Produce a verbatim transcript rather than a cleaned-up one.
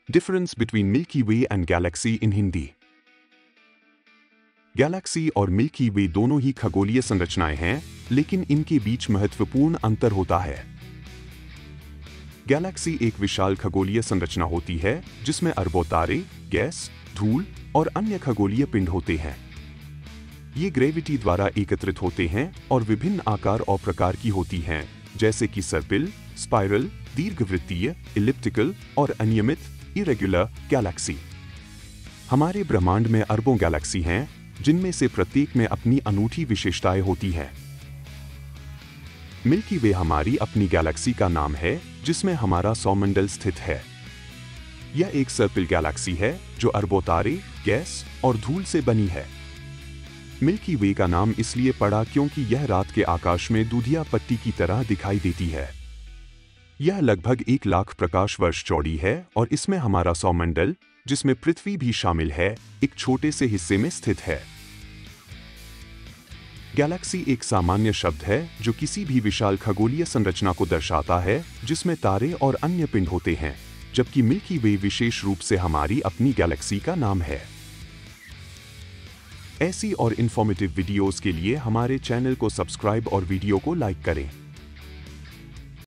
Difference between Milky Way and Galaxy in Hindi. Galaxy और milky way दोनों ही खगोलीय संरचनाएं हैं, लेकिन इनके बीच महत्वपूर्ण अंतर होता है। गैलेक्सी एक विशाल खगोलीय संरचना होती है जिसमें अरबों तारे, गैस, धूल और अन्य खगोलीय पिंड होते हैं। ये ग्रेविटी द्वारा एकत्रित होते हैं और विभिन्न आकार और प्रकार की होती हैं, जैसे कि सर्पिल, स्पाइरल, दीर्घवृत्तीय, इलिप्टिकल और अनियमित, इरेगुलर गैलेक्सी। हमारे ब्रह्मांड में अरबों गैलेक्सी हैं, जिनमें से प्रत्येक में अपनी अनूठी विशेषताएं होती हैं। मिल्की वे हमारी अपनी गैलेक्सी का नाम है, जिसमें हमारा सौरमंडल स्थित है। यह एक सर्पिल गैलेक्सी है जो अरबों तारे, गैस और धूल से बनी है। मिल्की वे का नाम इसलिए पड़ा क्योंकि यह रात के आकाश में दूधिया पट्टी की तरह दिखाई देती है। यह लगभग एक लाख प्रकाश वर्ष चौड़ी है और इसमें हमारा सौरमंडल, जिसमें पृथ्वी भी शामिल है, एक छोटे से हिस्से में स्थित है। गैलेक्सी एक सामान्य शब्द है जो किसी भी विशाल खगोलीय संरचना को दर्शाता है जिसमें तारे और अन्य पिंड होते हैं, जबकि मिल्की वे विशेष रूप से हमारी अपनी गैलेक्सी का नाम है। ऐसी और इन्फॉर्मेटिव वीडियोस के लिए हमारे चैनल को सब्सक्राइब और वीडियो को लाइक करें।